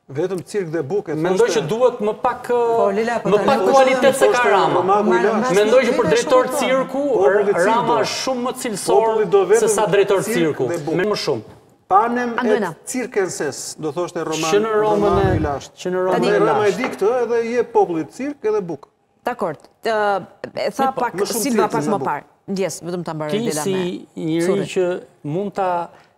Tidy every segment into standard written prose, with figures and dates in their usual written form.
Vetëm cirk dhe bukë. Mendoj që duhet më pak kualitet se ka Rama. Mendoj që për drejtor cirku, Rama është shumë më cilësor se sa drejtor cirku. Më shumë. Panem e cirkenses, do thoshte Roman Milasht. Që në Roman Milasht. Rama e di këtë edhe je popullit cirk edhe bukë. Dakord. E tha pak Silva pak më parë. Ndjes, vetëm ta mbaroj dela me. Ti si njëri që mund ta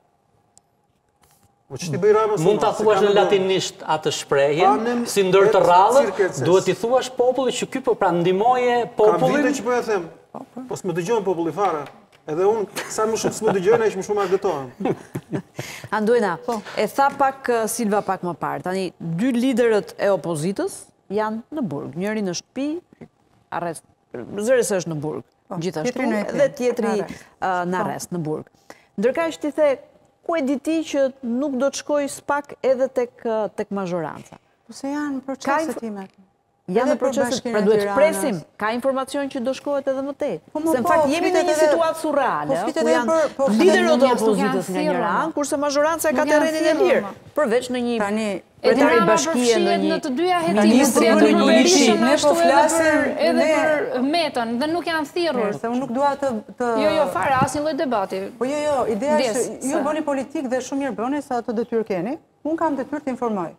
mund ta thuash në latinisht atë shprehjen, si ndër të rrallë, duhet t'i thuash popullit që ky po pra ndihmoje popullin. Kam vite që po ja them. Po s'më dëgjon populli fare. Edhe unë, sa më shumë s'më dëgjojnë, aq më shumë argëtohem. Anduena, e tha pak Silva pak më parë. Tani, dy liderët e opozitës janë në burg. Njëri në shtëpi, arrest. Zëres është në burg. Gjithashtu, dhe tjetri në arrest në burg. Ndërkaq ti the, ku e di ti që nuk do të shkoj s'pak edhe tek mazhoranca? Po se janë proceset time. Janë në proceset, pra duhet presim, ka informacion që do shkohet edhe më tej. Se në fakt jemi në një situatë surreale, ku janë liderët e opozitës nga një anë, kurse mazhoranca ka terrenin e lirë, përveç në një kryetari bashkie në një të dyja hetimit ne po flasim edhe për Metën dhe nuk janë thirrur. Se unë nuk dua të Jo, fare, asnjë lloj debati. Po jo, ideja është ju bëni politikë dhe shumë mirë bëni sa ato detyrë keni. Unë kam detyrë të informoj.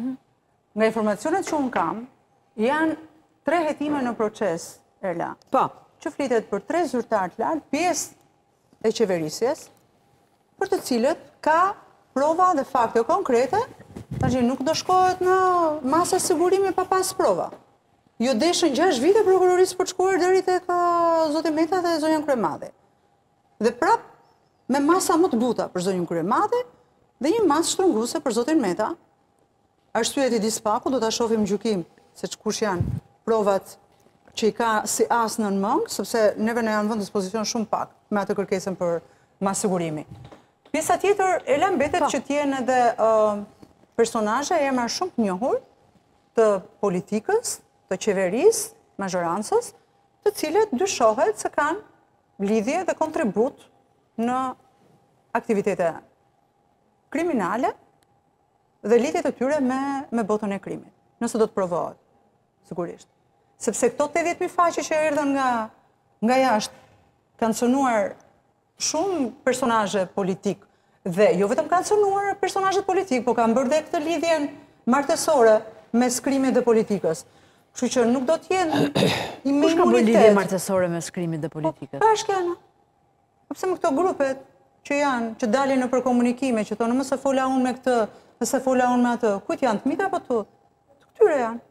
Nga informacionet që unë kam, janë 3 hetime në proces, Erla. Po. Që flitet për 3 zyrtarë të lartë, pjesë e qeverisjes, për të cilët ka prova dhe fakte konkrete, tash nuk do shkohet në masë sigurimi pa pas prova. Jo deshën 6 vite prokurorisë për të shkuar deri tek zoti Meta dhe zonjën Kryemadhe. Dhe prap me masa më të buta për zonjën Kryemadhe dhe një masë shtrënguese për zotin Meta. Arsyet i dispaku do ta shohim gjykim se kush janë provat që i ka si as në mëngë, sepse neve në janë vënë dispozicion shumë pak me atë kërkesën për masigurimi. Pjesa tjetër, Ela mbetet që t'jenë edhe personazhe emra shumë të njohur të politikës, të qeverisë, mazhorancës, të cilët dyshohet se kanë lidhje dhe kontribut në aktivitete kriminale dhe lidhjet e tyre me botën e krimit, nëse do të provohet, sigurisht. Sepse këto 80.000 faqe që erdhën nga jashtë kanë cënuar shumë personazhe politik dhe jo vetëm kanë cënuar personazhet politik, po kanë bërë dhe këtë lidhjen martësore mes krimit dhe politikës. Kështu që nuk do të jenë imunitet. Kush ka bërë lidhje martësore mes krimit dhe politikës? Bashkëna. Pse me këto grupet që dalin në përkomunikime, që thonë mëse fola unë me këtë, nëse fola unë me atë, kujt janë të mita apo të këtyre janë?